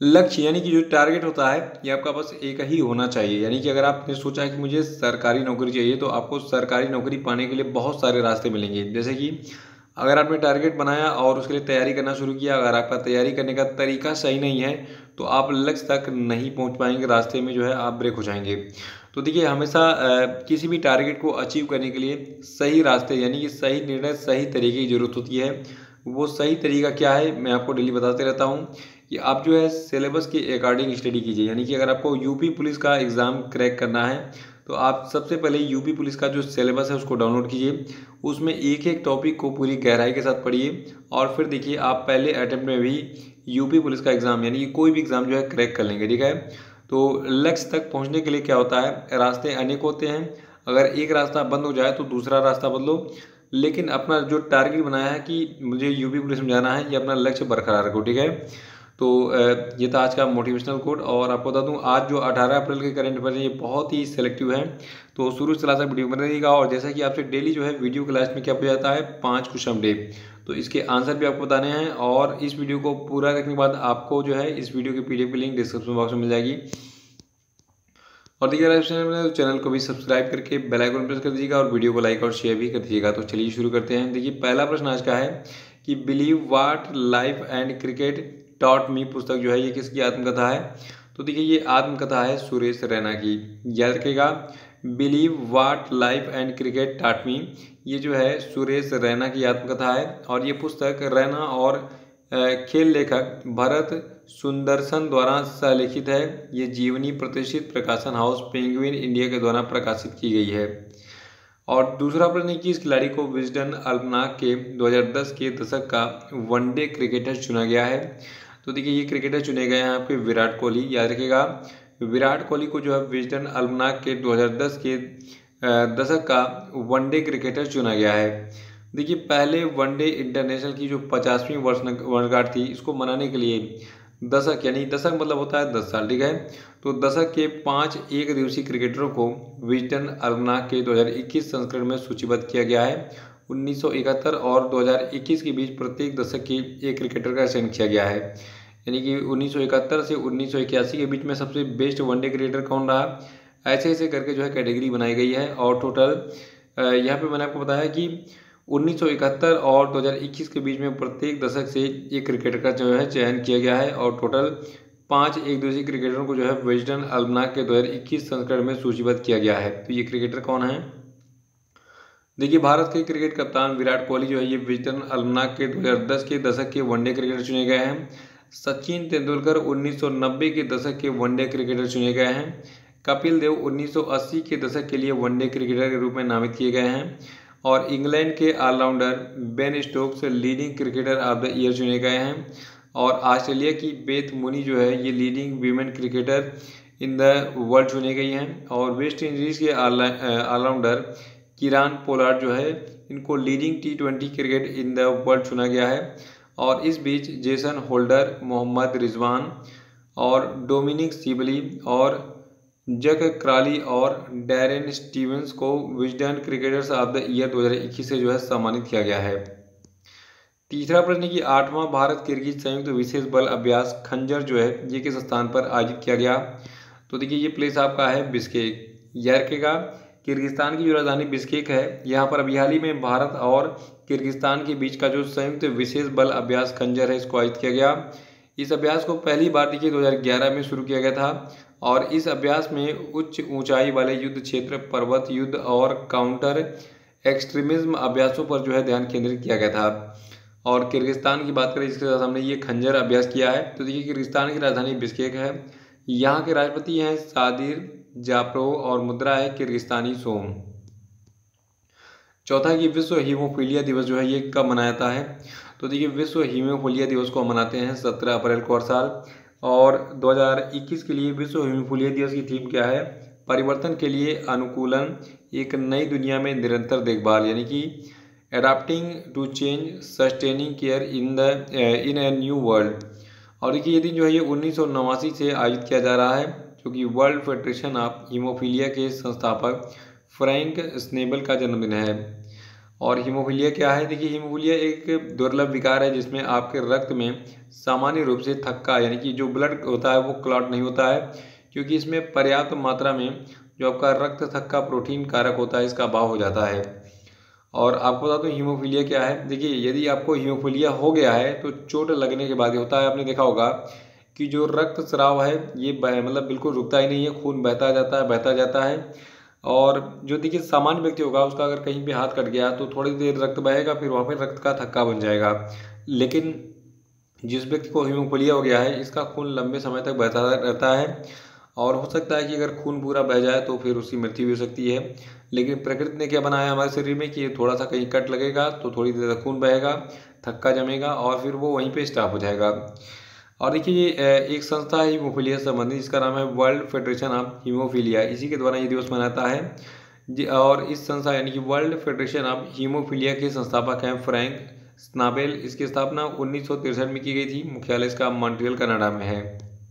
लक्ष्य यानी कि जो टारगेट होता है ये आपका बस एक ही होना चाहिए। यानी कि अगर आपने सोचा है कि मुझे सरकारी नौकरी चाहिए तो आपको सरकारी नौकरी पाने के लिए बहुत सारे रास्ते मिलेंगे। जैसे कि अगर आपने टारगेट बनाया और उसके लिए तैयारी करना शुरू किया, अगर आपका तैयारी करने का तरीका सही नहीं है तो आप लक्ष्य तक नहीं पहुंच पाएंगे, रास्ते में जो है आप ब्रेक हो जाएंगे। तो देखिए हमेशा किसी भी टारगेट को अचीव करने के लिए सही रास्ते यानी कि सही निर्णय, सही तरीके की ज़रूरत होती है। वो सही तरीका क्या है मैं आपको डेली बताते रहता हूँ कि आप जो है सिलेबस के अकॉर्डिंग स्टडी कीजिए। यानी कि अगर आपको यूपी पुलिस का एग्ज़ाम क्रैक करना है तो आप सबसे पहले यूपी पुलिस का जो सिलेबस है उसको डाउनलोड कीजिए, उसमें एक एक टॉपिक को पूरी गहराई के साथ पढ़िए और फिर देखिए आप पहले अटेम्प्ट में भी यूपी पुलिस का एग्ज़ाम यानी कि कोई भी एग्ज़ाम जो है क्रैक कर लेंगे। ठीक है, तो लक्ष्य तक पहुंचने के लिए क्या होता है, रास्ते अनेक होते हैं। अगर एक रास्ता बंद हो जाए तो दूसरा रास्ता बदलो, लेकिन अपना जो टारगेट बनाया है कि मुझे यूपी पुलिस में जाना है, ये अपना लक्ष्य बरकरार रखो। ठीक है, तो ये था आज का मोटिवेशनल कोट। और आपको बता दूं आज जो 18 अप्रैल के करंट अफेयर है ये बहुत ही सिलेक्टिव है, तो शुरू से लास्ट तक वीडियो बना रहिएगा। और जैसा कि आपसे डेली जो है वीडियो के लास्ट में क्या पूछा जाता है, 5 क्वेश्चन डे, तो इसके आंसर भी आपको बताने हैं। और इस वीडियो को पूरा देखने के बाद आपको जो है इस वीडियो की पीडीएफ की लिंक डिस्क्रिप्शन बॉक्स में मिल जाएगी। और देखिए अगर चैनल चैनल को भी सब्सक्राइब करके बेल आइकन प्रेस कर दीजिएगा और वीडियो को लाइक और शेयर भी कर दीजिएगा। तो चलिए शुरू करते हैं। देखिए पहला प्रश्न आज का है कि believe what life and cricket taught me पुस्तक जो है ये किसकी आत्मकथा है। तो देखिए ये आत्मकथा है सुरेश रैना की। याद रखिएगा, believe what life and cricket taught me, ये जो है सुरेश रैना की आत्मकथा है। और ये पुस्तक रैना और खेल लेखक भरत सुंदरसन द्वारा सहलिखित है। ये जीवनी प्रतिष्ठित प्रकाशन हाउस पेंगुइन इंडिया के द्वारा प्रकाशित की गई है। और दूसरा प्रश्न, किस खिलाड़ी को विजडन अल्मनाक के 2010 के दशक का वनडे क्रिकेटर चुना गया है। तो देखिए ये क्रिकेटर चुने गए हैं आपके विराट कोहली। याद रखिएगा, विराट कोहली को जो है विजडन अल्मनाक के 2010 के दशक का वनडे क्रिकेटर चुना गया है। देखिए पहले वनडे इंटरनेशनल की जो 50वीं वर्षगांठ थी, इसको मनाने के लिए दशक यानी दशक मतलब होता है 10 साल। ठीक है, तो दशक के 5 एक दिवसीय क्रिकेटरों को विजडन अल्मनाक के 2021 संस्करण में सूचीबद्ध किया गया है। 1971 और 2021 के बीच प्रत्येक दशक के एक क्रिकेटर का चयन किया गया है। यानी कि 1971 से 1981 के बीच में सबसे बेस्ट वनडे क्रिकेटर कौन रहा, ऐसे ऐसे करके जो है कैटेगरी बनाई गई है। और टोटल यहाँ पे मैंने आपको बताया कि 1971 और 2021 के बीच में प्रत्येक दशक से एक क्रिकेटर का जो है चयन किया गया है। और टोटल 5 एक दिवसीय क्रिकेटरों को जो है विजडन अल्मनाक के 2021 संस्करण में सूचीबद्ध किया गया है। तो ये क्रिकेटर कौन है, देखिए भारत के क्रिकेट कप्तान विराट कोहली जो है ये विजडन अल्मनाक के 2010 के दशक के वनडे क्रिकेटर चुने गए हैं। सचिन तेंदुलकर 1990 के दशक के वनडे क्रिकेटर चुने गए हैं। कपिल देव 1980 के दशक के लिए वनडे क्रिकेटर के रूप में नामित किए गए हैं। और इंग्लैंड के allrounder Ben Stokes leading cricketer of the year चुने गए हैं। और ऑस्ट्रेलिया की बेथ मुनी जो है ये leading women cricketer in the world चुनी गई हैं। और वेस्ट इंडीज़ के ऑलराउंडर किरान पोलार्ड जो है इनको leading T20 cricket in the world चुना गया है। और इस बीच जेसन होल्डर, मोहम्मद रिजवान और डोमिनिक सिबली और जक क्राली और डैरेन स्टीवंस को Wisden cricketers of the year 2021 से जो है सम्मानित किया गया है। तीसरा प्रश्न कि 8वां भारत किर्गिज संयुक्त विशेष बल अभ्यास खंजर जो है ये किस स्थान पर आयोजित किया गया। तो देखिए ये प्लेस आपका है बिश्केक। याद रखिएगा, किर्गिस्तान की जो राजधानी बिश्केक है यहाँ पर अभी हाल ही में भारत और किर्गिस्तान के बीच का जो संयुक्त विशेष बल अभ्यास खंजर है इसको आयोजित किया गया। इस अभ्यास को पहली बार देखिए 2011 में शुरू किया गया था। और इस अभ्यास में उच्च ऊंचाई वाले युद्ध क्षेत्र, पर्वत युद्ध और काउंटर एक्सट्रीमिज्म अभ्यासों पर जो है ध्यान केंद्रित किया गया था। और किर्गिस्तान की बात करें इसके साथ हमने ये खंजर अभ्यास किया है। तो देखिए किर्गिस्तान की राजधानी बिश्केक है, यहाँ के राष्ट्रपति हैं सादिर जापरोव और मुद्रा है किर्गिस्तानी सोम। चौथा कि विश्व हीमोफीलिया दिवस जो है ये कब मनाया जाता है। तो देखिए विश्व हीमोफीलिया दिवस को मनाते हैं 17 अप्रैल को हर साल। और 2021 के लिए विश्व हीमोफीलिया दिवस की थीम क्या है, परिवर्तन के लिए अनुकूलन, एक नई दुनिया में निरंतर देखभाल, यानी कि adapting to change, sustaining care in a new world. और देखिए ये दिन जो है ये 1989 से आयोजित किया जा रहा है, जो कि वर्ल्ड फेडरेशन ऑफ हीमोफीलिया के संस्थापक फ्रैंक स्नेबल का जन्मदिन है। और हीमोफीलिया क्या है? देखिए हीमोफीलिया एक दुर्लभ विकार है जिसमें आपके रक्त में सामान्य रूप से थक्का यानी कि जो ब्लड होता है वो क्लॉट नहीं होता है, क्योंकि इसमें पर्याप्त मात्रा में जो आपका रक्त थक्का प्रोटीन कारक होता है इसका अभाव हो जाता है। और आपको बता दूं हीमोफीलिया क्या है? देखिए यदि आपको हीमोफीलिया हो गया है तो चोट लगने के बाद ही होता है। आपने देखा होगा कि जो रक्त स्राव है ये मतलब बिल्कुल रुकता ही नहीं है, खून बहता जाता है बहता जाता है। और जो देखिए सामान्य व्यक्ति होगा उसका अगर कहीं पे हाथ कट गया तो थोड़ी देर रक्त बहेगा, फिर वहाँ पे रक्त का थक्का बन जाएगा। लेकिन जिस व्यक्ति को हीमोफीलिया हो गया है इसका खून लंबे समय तक बहता रहता है, और हो सकता है कि अगर खून पूरा बह जाए तो फिर उसकी मृत्यु भी हो सकती है। लेकिन प्रकृति ने क्या बनाया हमारे शरीर में कि थोड़ा सा कहीं कट लगेगा तो थोड़ी देर तक खून बहेगा, थक्का जमेगा और फिर वो वहीं पे स्टॉप हो जाएगा। और देखिए ये एक संस्था है हीमोफीलिया से संबंधित जिसका नाम है वर्ल्ड फेडरेशन ऑफ हीमोफीलिया, इसी के द्वारा ये दिवस मनाता है जी। और इस संस्था यानी कि वर्ल्ड फेडरेशन ऑफ हीमोफीलिया के संस्थापक हैं फ्रैंक स्नाबेल। इसकी स्थापना 1963 में की गई थी। मुख्यालय इसका मॉन्ट्रियल कनाडा में है।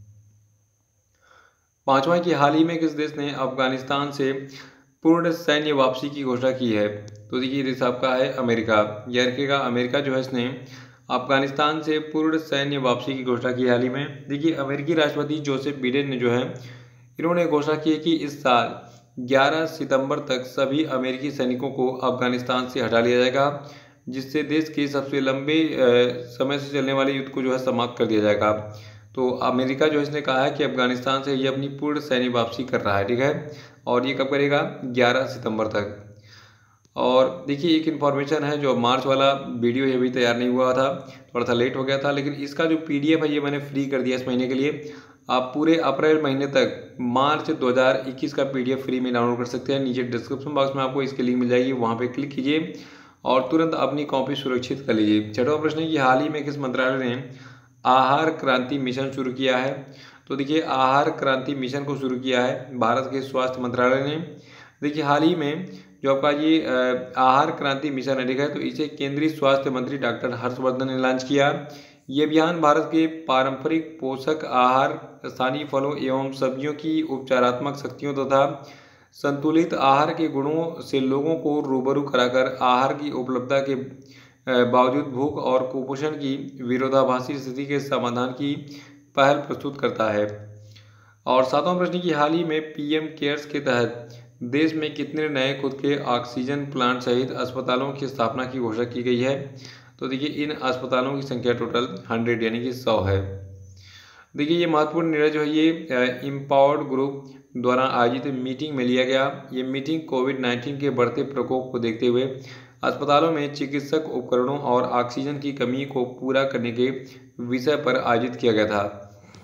पांचवा कि हाल ही में किस देश ने अफगानिस्तान से पूर्ण सैन्य वापसी की घोषणा की है? तो देखिए देश आपका है अमेरिका। याद रखिएगा अमेरिका जो है इसने अफगानिस्तान से पूर्ण सैन्य वापसी की घोषणा की हाल ही में। देखिए अमेरिकी राष्ट्रपति जोसेफ बिडेन ने जो है इन्होंने घोषणा की है कि इस साल 11 सितंबर तक सभी अमेरिकी सैनिकों को अफगानिस्तान से हटा लिया जाएगा, जिससे देश के सबसे लंबे समय से चलने वाले युद्ध को जो है समाप्त कर दिया जाएगा। तो अमेरिका जो इसने कहा है कि अफगानिस्तान से ये अपनी पूर्ण सैन्य वापसी कर रहा है, ठीक है। और ये कब करेगा? 11 सितंबर तक। और देखिए एक इन्फॉर्मेशन है, जो मार्च वाला वीडियो ये भी तैयार नहीं हुआ था, थोड़ा सा लेट हो गया था, लेकिन इसका जो PDF है ये मैंने फ्री कर दिया इस महीने के लिए। आप पूरे अप्रैल महीने तक मार्च 2021 का PDF फ्री में डाउनलोड कर सकते हैं। नीचे डिस्क्रिप्शन बॉक्स में आपको इसकी लिंक मिल जाएगी, वहाँ पे क्लिक कीजिए और तुरंत अपनी कॉपी सुरक्षित कर लीजिए। छठवां प्रश्न है कि हाल ही में किस मंत्रालय ने आहार क्रांति मिशन शुरू किया है? तो देखिए आहार क्रांति मिशन को शुरू किया है भारत के स्वास्थ्य मंत्रालय ने। देखिए हाल ही में जो आपका ये आहार क्रांति मिशन है, ठीक है, तो इसे केंद्रीय स्वास्थ्य मंत्री डॉक्टर हर्षवर्धन ने लॉन्च किया। ये अभियान भारत के पारंपरिक पोषक आहार, स्थानीय फलों एवं सब्जियों की उपचारात्मक शक्तियों तथा संतुलित आहार के गुणों से लोगों को रूबरू कराकर आहार की उपलब्धता के बावजूद भूख और कुपोषण की विरोधाभासी स्थिति के समाधान की पहल प्रस्तुत करता है। और सातवां प्रश्न की हाल ही में PM केयर्स के तहत देश में कितने नए खुद के ऑक्सीजन प्लांट सहित अस्पतालों की स्थापना की घोषणा की गई है? तो देखिए इन अस्पतालों की संख्या टोटल 100 यानी कि 100 है। देखिए ये महत्वपूर्ण निर्णय जो है ये इम्पावर्ड ग्रुप द्वारा आयोजित मीटिंग में लिया गया। ये मीटिंग कोविड-19 के बढ़ते प्रकोप को देखते हुए अस्पतालों में चिकित्सक उपकरणों और ऑक्सीजन की कमी को पूरा करने के विषय पर आयोजित किया गया था।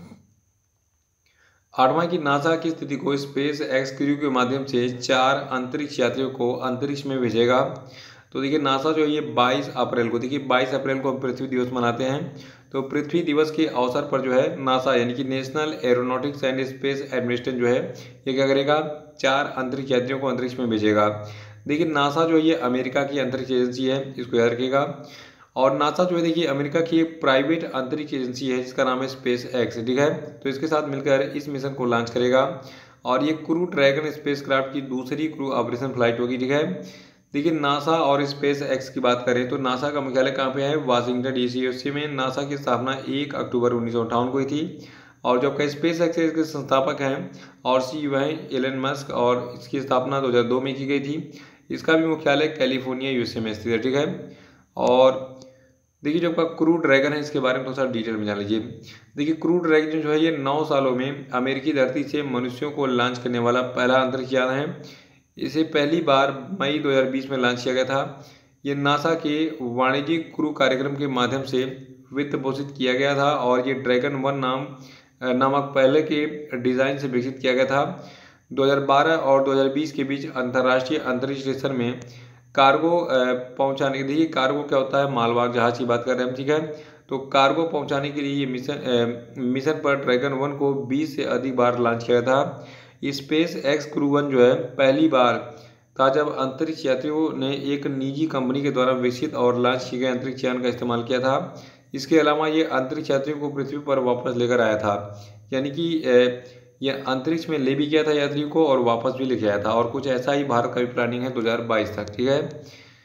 आठवां की नासा की स्थिति को स्पेस एक्स क्रू के माध्यम से 4 अंतरिक्ष यात्रियों को अंतरिक्ष में भेजेगा। तो देखिए नासा जो है ये 22 अप्रैल को, देखिए 22 अप्रैल को पृथ्वी दिवस मनाते हैं, तो पृथ्वी दिवस के अवसर पर जो है नासा यानी कि National Aeronautics and Space Administration जो है ये क्या करेगा? 4 अंतरिक्ष यात्रियों को अंतरिक्ष में भेजेगा। देखिए नासा जो है ये अमेरिका की अंतरिक्ष एजेंसी है, इसको याद रखिएगा। और नासा जो है देखिए अमेरिका की एक प्राइवेट अंतरिक्ष एजेंसी है जिसका नाम है स्पेस एक्स, ठीक है। तो इसके साथ मिलकर इस मिशन को लॉन्च करेगा और ये क्रू ड्रैगन स्पेसक्राफ्ट की दूसरी क्रू ऑपरेशन फ्लाइट होगी, ठीक है। देखिए नासा और स्पेस एक्स की बात करें तो नासा का मुख्यालय कहाँ पे है? वाशिंगटन DC यूएसए में। नासा की स्थापना 1 अक्टूबर 1958 को हुई थी। और जो आपका स्पेस एक्स इसके संस्थापक हैं और CEO हैं एलन मस्क, और इसकी स्थापना 2002 में की गई थी। इसका भी मुख्यालय कैलिफोर्निया USA में स्थित है, ठीक है। और देखिए जो आपका क्रू ड्रैगन है इसके बारे में थोड़ा सा डिटेल में जान लीजिए। देखिए क्रू ड्रैगन जो है ये 9 सालों में अमेरिकी धरती से मनुष्यों को लॉन्च करने वाला पहला अंतरिक्ष यान है। इसे पहली बार मई 2020 में लॉन्च किया गया था। ये नासा के वाणिज्यिक क्रू कार्यक्रम के माध्यम से वित्त पोषित किया गया था और ये ड्रैगन 1 नामक पहले के डिज़ाइन से विकसित किया गया था। 2012 और 2020 के बीच अंतर्राष्ट्रीय अंतरिक्ष स्टेशन में कार्गो पहुंचाने, देखिए कार्गो क्या होता है? मालवाहक जहाज की बात कर रहे हैं हम, ठीक है। तो कार्गो पहुंचाने के लिए ये मिशन पर ड्रैगन 1 को 20 से अधिक बार लॉन्च किया था। स्पेस एक्स क्रू 1 जो है पहली बार था जब अंतरिक्ष यात्रियों ने एक निजी कंपनी के द्वारा विकसित और लॉन्च किए गए अंतरिक्ष यान का इस्तेमाल किया था। इसके अलावा ये अंतरिक्ष यात्रियों को पृथ्वी पर वापस लेकर आया था, यानी कि यह अंतरिक्ष में ले भी गया था यात्रियों को और वापस भी लेके आया था। और कुछ ऐसा ही भारत का भी प्लानिंग है 2022 तक, ठीक है।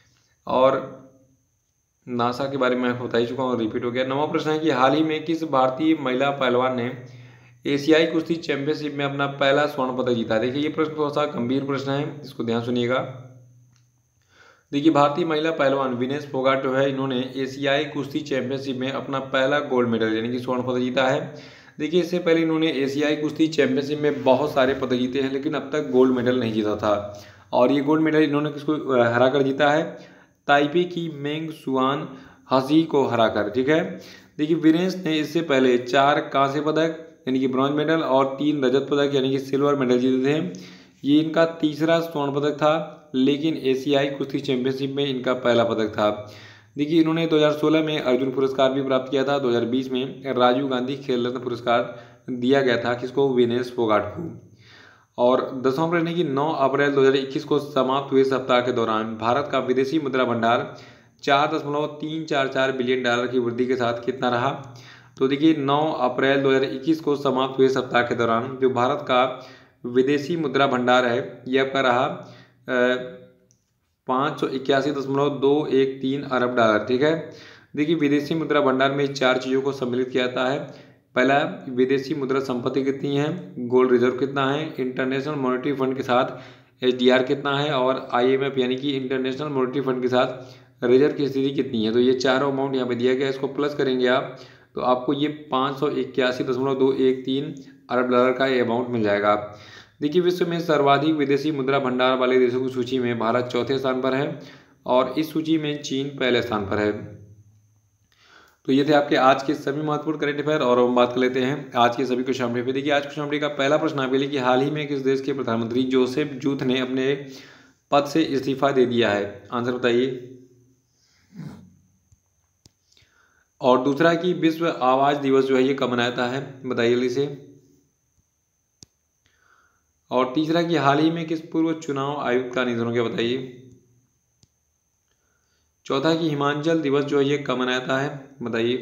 और नासा के बारे में मैं बता ही चुका हूँ, रिपीट हो गया। 9वां प्रश्न है कि हाल ही में किस भारतीय महिला पहलवान ने एशियाई कुश्ती चैंपियनशिप में अपना पहला स्वर्ण पदक जीता। देखिए ये प्रश्न थोड़ा सा गंभीर प्रश्न है, इसको ध्यान सुनिएगा। देखिए भारतीय महिला पहलवान विनेश फोगाट जो है, इन्होंने एशियाई कुश्ती चैंपियनशिप में अपना पहला गोल्ड मेडल यानी कि स्वर्ण पदक जीता है। देखिए इससे पहले इन्होंने एशियाई कुश्ती चैंपियनशिप में बहुत सारे पदक जीते हैं, लेकिन अब तक गोल्ड मेडल नहीं जीता था। और ये गोल्ड मेडल इन्होंने किसको हरा कर जीता है? ताइपे की मेंग सुआन हसी को हराकर, ठीक है। देखिए विनेश ने इससे पहले 4 कांस्य पदक यानी कि ब्रॉन्ज मेडल और 3 रजत पदक यानी कि सिल्वर मेडल जीते थे। ये इनका तीसरा स्वर्ण पदक था, लेकिन एशियाई कुश्ती चैंपियनशिप में इनका पहला पदक था। देखिए इन्होंने 2016 में अर्जुन पुरस्कार भी प्राप्त किया था। 2020 में राजीव गांधी खेल रत्न पुरस्कार दिया गया था किसको? विनेश फोगाट को। और 10वां प्रश्न है कि 9 अप्रैल 2021 को समाप्त हुए सप्ताह के दौरान भारत का विदेशी मुद्रा भंडार 4.344 बिलियन डॉलर की वृद्धि के साथ कितना रहा? तो देखिए 9 अप्रैल 2021 को समाप्त हुए सप्ताह के दौरान जो भारत का विदेशी मुद्रा भंडार है ये आपका रहा 581.213 अरब डॉलर, ठीक है। देखिए विदेशी मुद्रा भंडार में 4 चीज़ों को सम्मिलित किया जाता है। पहला, विदेशी मुद्रा संपत्ति कितनी है, गोल्ड रिजर्व कितना है, इंटरनेशनल मॉनेटरी फंड के साथ एचडीआर कितना है, और आईएमएफ यानी कि इंटरनेशनल मॉनेटरी फंड के साथ रिजर्व की स्थिति कितनी है। तो ये चारों अमाउंट यहाँ पे दिया गया है, इसको प्लस करेंगे आप तो आपको ये 581.213 अरब डॉलर का ये अमाउंट मिल जाएगा। देखिए विश्व में सर्वाधिक विदेशी मुद्रा भंडार वाले देशों की सूची में भारत चौथे स्थान पर है और इस सूची में चीन पहले स्थान पर है। तो ये थे आपके आज के सभी महत्वपूर्ण करंट अफेयर और हम बात कर लेते हैं आज के सभी क्वेश्चन पे। देखिए आज क्वेश्चन का पहला प्रश्न आपके लिए कि हाल ही में किस देश के प्रधानमंत्री जोसेफ जूथ ने अपने पद से इस्तीफा दे दिया है? आंसर बताइए। और दूसरा कि विश्व आवाज दिवस जो है ये कब मनाता है? बताइए जल्दी से। और तीसरा कि हाल ही में किस पूर्व चुनाव आयुक्त का निधन हो गया? बताइए। चौथा कि हिमाचल दिवस जो है ये कब मनाता है? बताइए।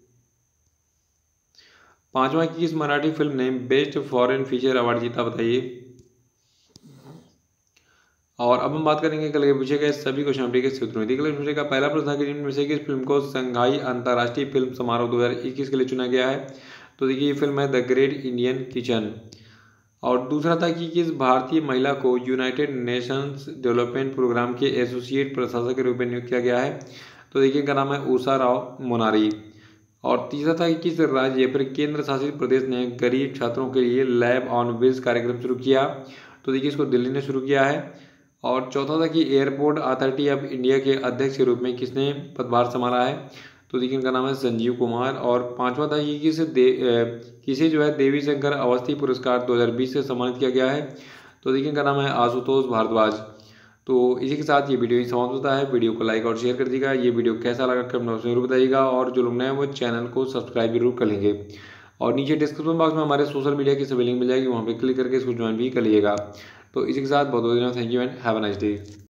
पांचवा कि किस मराठी फिल्म ने बेस्ट फॉरेन फीचर अवार्ड जीता? बताइए। और अब हम बात करेंगे कल के पूछे गए सभी क्वेश्चन के सूत्रों में। कल पूछे का पहला प्रश्न था कि जिनमें से किस फिल्म को संघाई अंतर्राष्ट्रीय फिल्म समारोह 2021 के लिए चुना गया है? तो देखिए ये फिल्म है द ग्रेट इंडियन किचन। और दूसरा था कि किस भारतीय महिला को यूनाइटेड नेशंस डेवलपमेंट प्रोग्राम के एसोसिएट प्रशासक के रूप में नियुक्त किया गया है? तो देखिए इनका नाम है उषा राव मोनारी। और तीसरा था कि किस राज्य या फिर केंद्र शासित प्रदेश ने गरीब छात्रों के लिए लैब ऑन व्हील्स कार्यक्रम शुरू किया? तो देखिए इसको दिल्ली ने शुरू किया है। और चौथा था कि एयरपोर्ट अथॉरिटी ऑफ इंडिया के अध्यक्ष के रूप में किसने पदभार संभाला है? तो देखिए इनका नाम है संजीव कुमार। और पांचवा था कि किसे जो है देवी शंकर अवस्थी पुरस्कार 2020 से सम्मानित किया गया है? तो देखिए इनका नाम है आशुतोष भारद्वाज। तो इसी के साथ ये वीडियो ही समाप्त होता है। वीडियो को लाइक और शेयर कर दीजिएगा। ये वीडियो कैसा लगा कमेंट में जरूर बताइएगा और जो लोग नए हैं वो चैनल को सब्सक्राइब जरूर कर लेंगे। और नीचे डिस्क्रिप्शन बॉक्स में हमारे सोशल मीडिया की सभी लिंक मिल जाएगी, वहाँ पे क्लिक करके इसको ज्वाइन भी कर लीजिएगा। तो इसी के साथ बहुत बहुत thank you and have a nice day.